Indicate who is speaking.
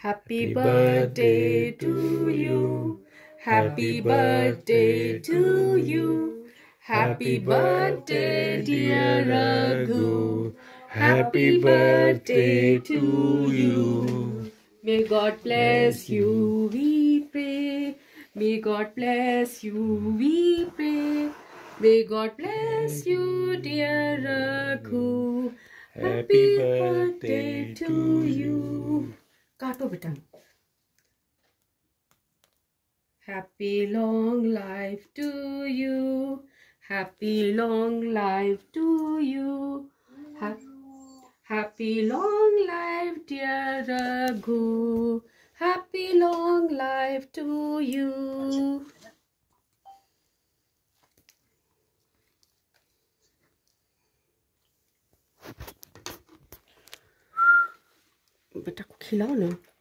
Speaker 1: Happy birthday to you. Happy birthday to you. Happy birthday, dear Raghu. Happy birthday to you. May God bless you, we pray. May God bless you, we pray. May God bless you, dear Raghu. Happy birthday to you. काटो बेटा. Happy long life to you. Happy long life to you. Happy long life, dear Raghu. Happy long life to you. बेटा को खिलाओ ना.